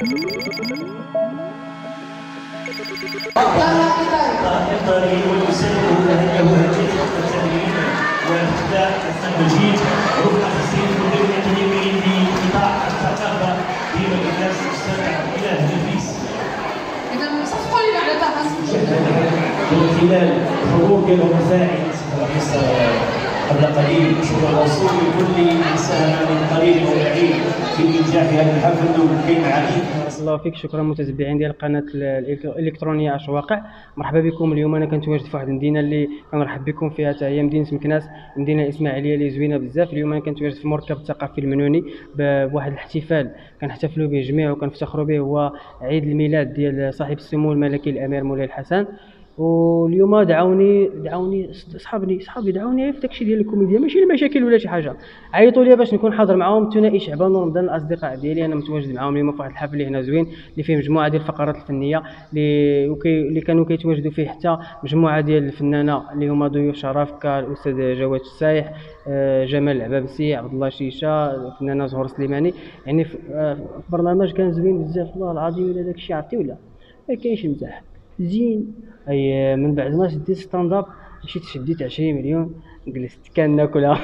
الطريق والمسلم له هدف التمرين وابتداء المجيد رفقة السيد المدير الأكاديمي لقطاع الثقافة بمدينة مستمع إلى نفيس. إذا صفقوا لي على من خلال الحضور ديال المساعد الرئيس قبل قليل شكرا موصول لكل من ساهم من قليل او بعيد في انجاح هذا الحفل وكاين عديد. الله فيك. شكرا متتبعين ديال القناه الالكترونيه اش واقع. مرحبا بكم. اليوم انا كنتواجد في واحد المدينه اللي كنرحب بكم فيها حتى هي مدينه مكناس، مدينه اسماعيليه اللي زوينه بزاف. اليوم انا كنتواجد في المركب الثقافي المنوني بواحد الاحتفال كنحتفلوا به جميع وكنفتخروا به، هو عيد الميلاد ديال صاحب السمو الملكي الامير مولاي الحسن. واليوم دعوني صحابي دعوني في داكشي ديال الكوميديا، ماشي المشاكل ولا شي حاجه، عيطوا لي باش نكون حاضر معاهم. ثنائي شعبان ورمضان الاصدقاء ديالي انا متواجد معاهم اليوم في واحد الحفل اللي هنا زوين، اللي فيه مجموعه ديال الفقرات الفنيه اللي كانوا كيتواجدوا فيه حتى مجموعه ديال الفنانه اللي هما ضيوف شرف كالاستاذ جواد السايح، جمال العبابسي، عبد الله شيشه، الفنانه زهور سليماني. يعني برنامج كان زوين بزاف والله العظيم. الا داكشي عرفتي ولا ما كاينش مزاح زين. اي من بعد ما شديت ستاند اب مشيت شديت 20 مليون جلست كناكلها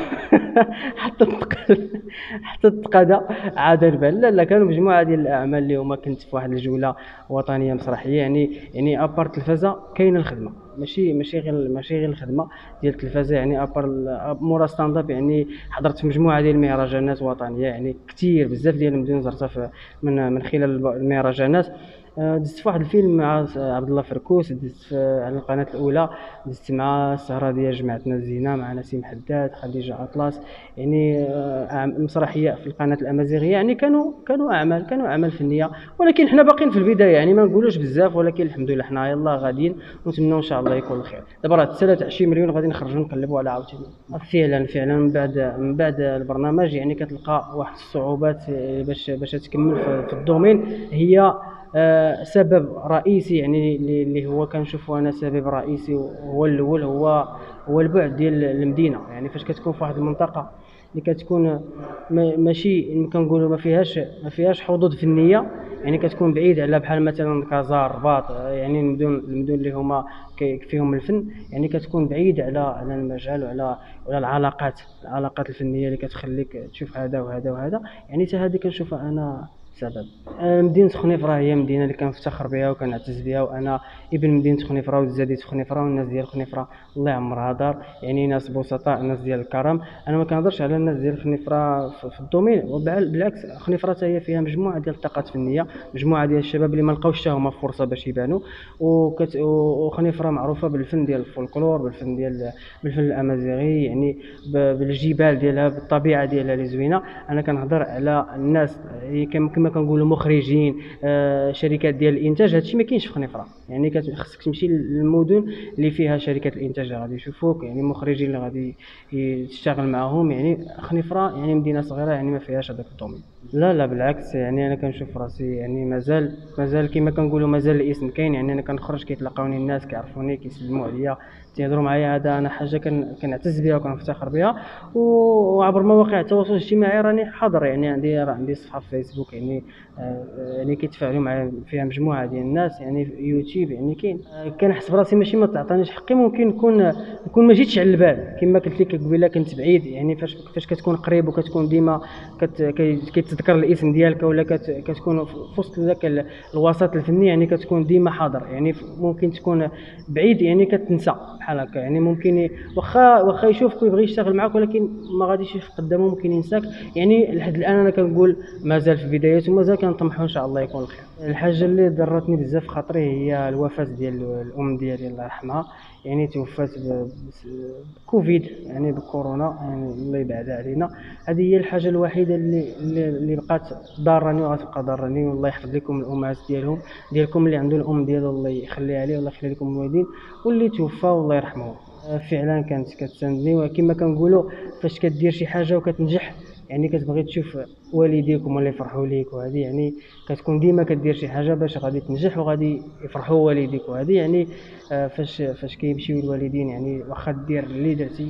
حتى التقاده عاد البال. لا كانوا مجموعه ديال الاعمال اللي هما كنت في واحد الجوله وطنيه مسرحيه. يعني ابار التلفازه كاينه الخدمه، ماشي غير الخدمه ديال التلفازه. يعني ابار مورا ستاند اب يعني حضرت مجموعه ديال المهرجانات وطنيه، يعني كثير بزاف ديال المدن زرتها من خلال المهرجانات. دزت في واحد الفيلم مع عبد الله فركوس، دزت على القناه الاولى، دزت مع السهره ديال جماعتنا الزينه مع نسيم حداد، خديجه اطلس. يعني مسرحيه في القناه الامازيغيه. يعني كانوا اعمال فنيه، ولكن حنا باقيين في البدايه، يعني ما نقولوش بزاف، ولكن الحمد لله حنا يلاه غاديين ونتمنوا ان شاء الله يكون الخير. دابا راه تسالات 20 مليون غادي نخرجوا نقلبوا على عاوتاني. فعلا من بعد البرنامج يعني كتلقى واحد الصعوبات باش تكمل في الدومين. هي سبب رئيسي يعني اللي هو كنشوفه انا سبب رئيسي هو الاول، هو البعد ديال المدينه. يعني فاش كتكون في واحد المنطقه اللي كتكون ماشي كنقولوا ما فيهاش حظوظ فنيه، يعني كتكون بعيد على بحال مثلا كازا، الرباط، يعني المدن اللي هما فيهم الفن. يعني كتكون بعيد على المجال وعلى العلاقات الفنيه اللي كتخليك تشوف هذا وهذا وهذا. يعني حتى هذه كنشوفها انا سبب. مدينة خنيفرة هي مدينة اللي كنفتخر بها وكنعتز بها، وأنا ابن مدينة خنيفرة وتزاديت في خنيفرة، والناس ديال خنيفرة الله يعمرها دار، يعني ناس بسطاء، ناس ديال الكرم. أنا ما كنهضرش على الناس ديال خنيفرة في الدومين، بالعكس خنيفرة هي فيها مجموعة ديال الطاقات فنية، مجموعة ديال الشباب اللي ما لقاوش حتى هما فرصة باش يبانوا. وخنيفرة معروفة بالفن ديال الفولكلور، بالفن الأمازيغي، يعني بالجبال ديالها، بالطبيعة ديالها اللي زوينة. أنا كنهضر على الناس كما كنقولوا مخرجين، شركات ديال الانتاج. هادشي ما كاينش في خنيفره. يعني خصك تمشي للمدن اللي فيها شركات الانتاج اللي غادي يشوفوك، يعني مخرجين اللي غادي تشتغل معاهم. يعني خنيفره يعني مدينه صغيره، يعني ما فيهاش هذاك الدومين. لا بالعكس، يعني انا كنشوف راسي يعني مازال كما كنقولوا مازال الاسم كاين. يعني انا كنخرج كيتلقاوني الناس كيعرفوني كيسلموا عليا تيهضروا معايا. هذا انا حاجه كنعتز بها وكنفتخر بها. وعبر مواقع التواصل الاجتماعي راني حاضر، يعني عندي صفحه في فيسبوك، يعني كيتفاعلوا معايا فيها مجموعه ديال الناس. يعني في يوتيوب يعني كنحس براسي ماشي ما تعطانيش حقي، ممكن نكون ما جيتش على البال. كما قلت لك قبيله كنت بعيد، يعني فاش كتكون قريب وكتكون ديما كيتذكر الاسم ديالك، ولا كتكون في وسط ذاك الوسط الفني، يعني كتكون ديما حاضر. يعني ممكن تكون بعيد يعني كتنسى بحال هكا. يعني ممكن واخا يشوفك ويبغي يشتغل معك، ولكن ما غاديش يشوف قدامه، ممكن ينساك. يعني لحد الان انا كنقول مازال في بدايته، ومازال كنطمحوا ان شاء الله يكون الخير. الحاجه اللي ضرتني بزاف في خاطري هي الوفاه ديال الام ديالي الله يرحمها. يعني توفات بكوفيد، يعني بكورونا، يعني الله يبعد علينا. هذه هي الحاجه الوحيده اللي بقات ضارني وغتبقى ضارني. والله يحفظ لكم الامهات ديالكم اللي عنده الام ديالو الله يخليها عليه، والله يخلي لكم الوالدين، واللي توفى والله يرحمه. فعلا كانت كتساندني. وكما كنقولوا فاش كدير شي حاجه وكتنجح، يعني كتبغي تشوف والديك هما اللي يفرحوا ليك. وهذه يعني كتكون ديما كدير شي حاجه باش غادي تنجح وغادي يفرحوا والديك. وهذه يعني فاش كيمشيو الوالدين، يعني واخا دير اللي درتي،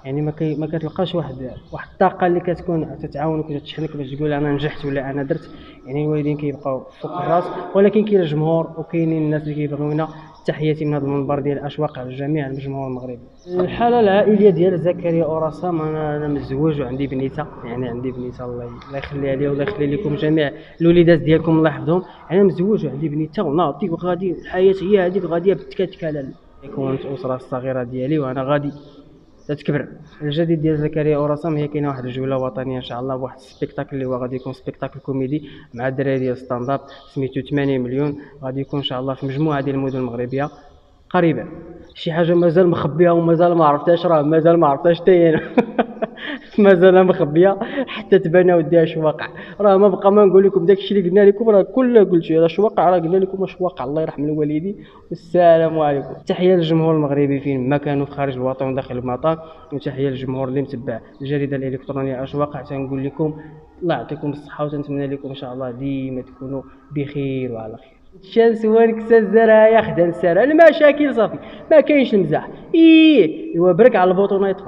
يعني ما كتلقاش واحد الطاقه اللي كتكون تتعاونك وتشحنك باش تقول انا نجحت ولا انا درت. يعني الوالدين كيبقاو فوق الراس، ولكن كاين الجمهور وكاينين الناس اللي كيبغيونا. تحياتي من هذا المنبر ديال الاشواق على جميع الجمهور المغربي. الحاله العائليه ديال زكريا أوراسام، انا متزوج وعندي بنيته، يعني عندي بنيته الله يخليها لي والله يخلي لكم جميع الوليدات ديالكم الله يحفظهم. انا متزوج وعندي بنيته وناضي وغادي الحياه هي هذيك غاديه بالتكاتك. كونت الاسره الصغيره ديالي وانا غادي تتكبر. الجديد ديال زكريا أوراسام هي كاينه واحد الجوله وطنيه ان شاء الله بواحد السبيكتاكل اللي هو غادي يكون سبيكتاكل كوميدي مع الدراري ديال ستاند اب سميتو 8 مليون. غادي يكون ان شاء الله في مجموعه ديال المدن المغربيه قريبا. شي حاجه مازال مخبيه ومازال ما عرفتهاش، راه مازال ما عرفتهاش حتى انا مازال مخبيه حتى تبان وديها اش واقع. راه ما بقى ما نقول لكم داكشي اللي قلنا لكم، راه كله قلتو اش واقع، راه قلنا لكم اش واقع. الله يرحم الوالدين والسلام عليكم. تحيه للجمهور المغربي فين ما كانوا في خارج الوطن وداخل المطار، وتحيه للجمهور اللي متبع الجريده الالكترونيه اش واقع. تنقول لكم الله يعطيكم الصحه وتنتمنى لكم ان شاء الله ديما تكونوا بخير وعلى خير. الشمس وانكسى الزرايا خدا نسارة المشاكل صافي ما كاينش المزاح. ايوا برك على البوطونه يطفى.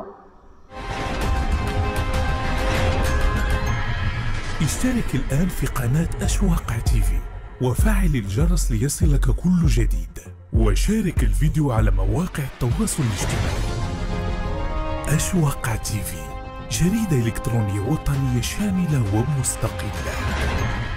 اشترك الآن في قناة أشواق تيفي وفعل الجرس ليصلك كل جديد، وشارك الفيديو على مواقع التواصل الاجتماعي. أشواق تيفي، جريدة إلكترونية وطنية شاملة ومستقلة.